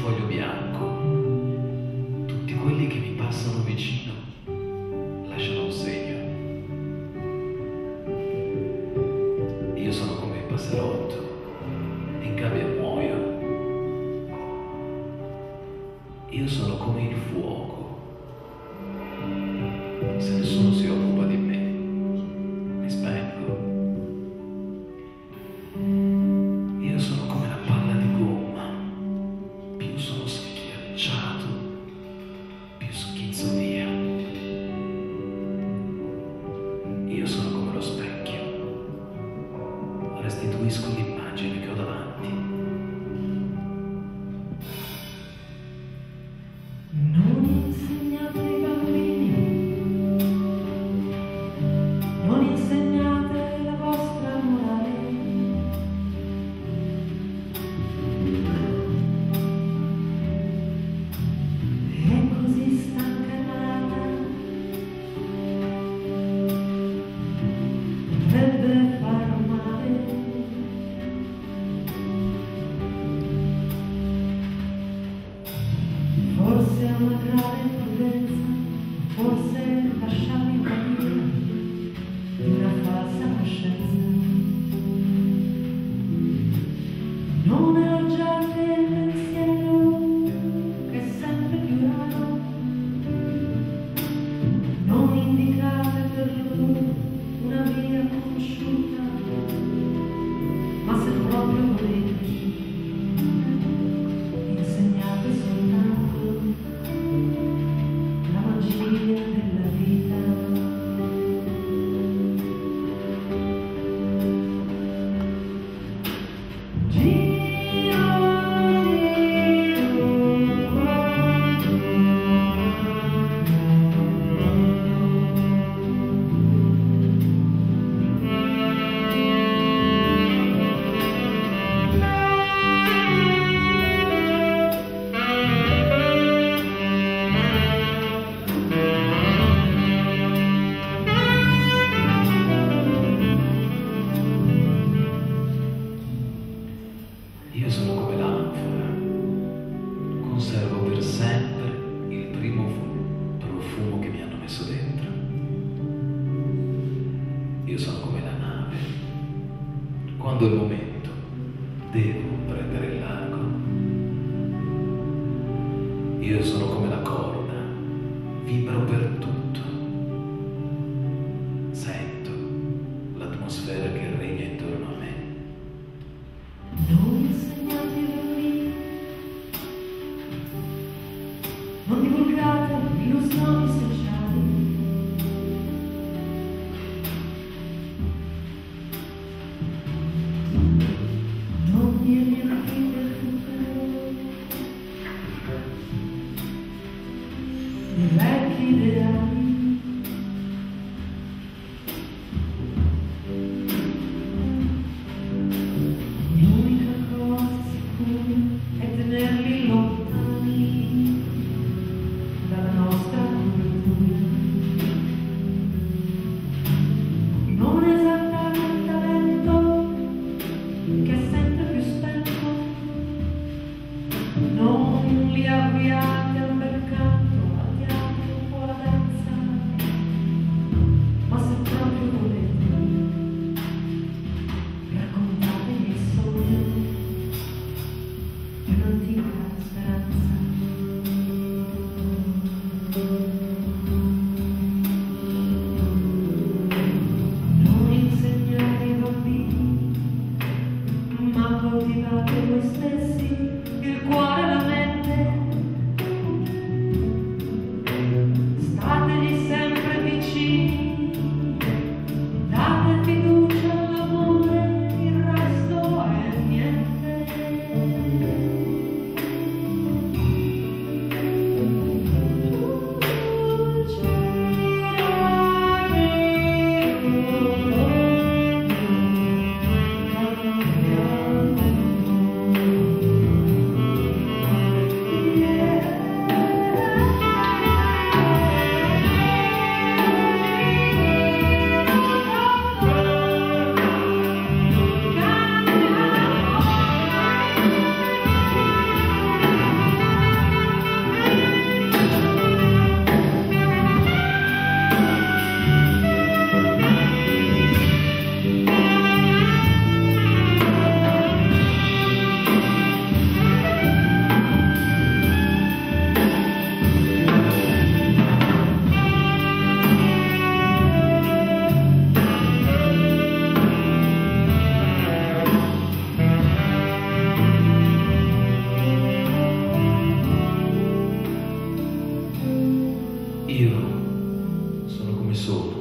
foglio bianco, tutti quelli che mi passano vicino lasciano un segno. Io sono come il passerotto, in gabbia muoio. Io sono come il fuoco, se nessuno si occupa di me, mi spengo. Io sono come una palla di gomma, più sono schiacciato, più schizzo via. Io sono come lo specchio, restituisco l'immagine che ho davanti. Non insegnate ai bambini, non insegnate la vostra morale. È così stanca e malata, dovrebbe far male. Forse è una grave imprudenza, forse lasciarmi invadere di una falsa coscienza. Non elogiate il pensiero che è sempre più raro, non indicate per lui una via conosciuta, ma se proprio volete insegnate soltanto la magia della vita. Io sono come l'anfora, conservo per sempre il primo profumo che mi hanno messo dentro. Io sono come la nave, quando è il momento devo prendere il largo. Io sono come la corda, vibro per tutto, sento l'atmosfera che regna intorno a me. Non insegnate ai bambini, non divulgate illusioni sociali. Non vi riempite il futuro di vecchi ideali. L'unica cosa sicura è tenerli lontani dalla nostra cultura. Non esaltare il talento che è sempre più spento, non li avviate al mercato, al teatro o alla danza, ma se proprio volete raccontatevi il sogno di un'antica speranza. Non insegnate ai bambini, ma coltivate voi stessi il cuore e la mente. Stategli sempre vicini, date fiducia all'amore, il resto è niente. Io sono come solo